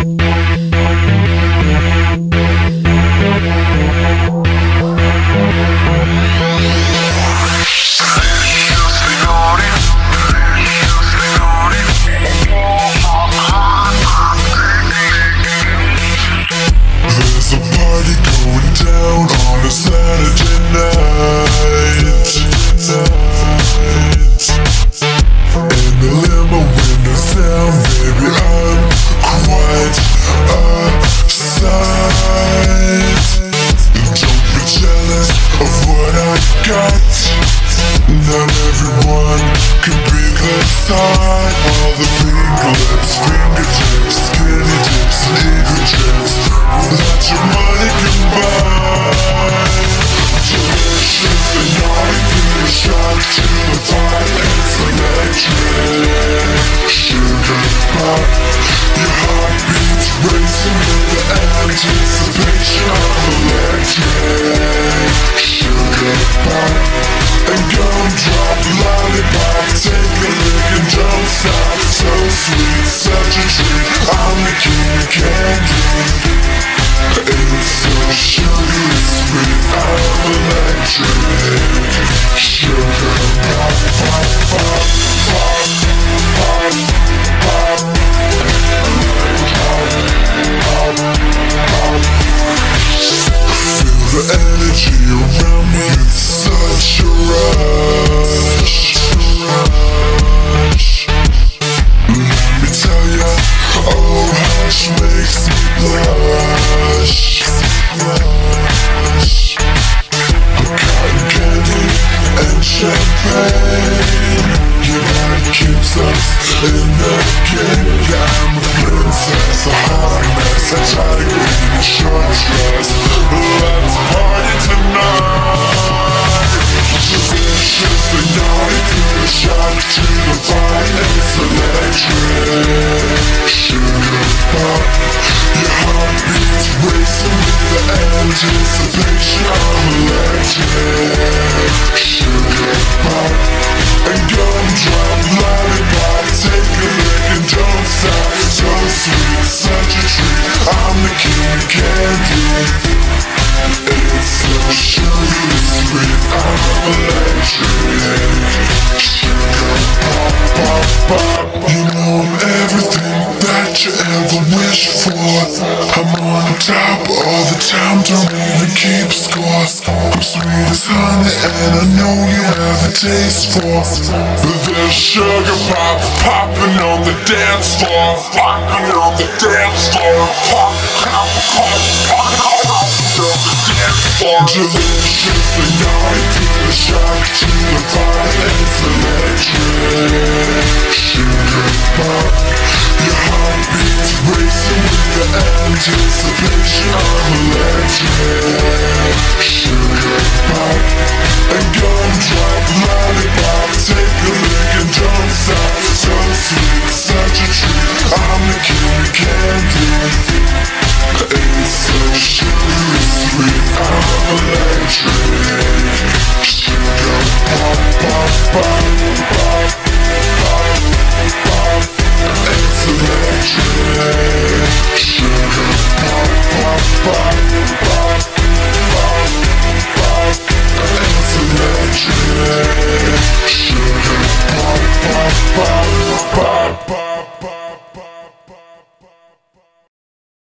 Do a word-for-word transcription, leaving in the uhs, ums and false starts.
Taste for there's sugar pop popping on the dance floor, popping on the dance floor, pop, pop, pop, pop, pop on the dance floor. Delicious and naughty, feel the shock to the body, it's electric. Sugar pop, your heartbeat's racing with the anticipation. I'm electric. Sugar pop, and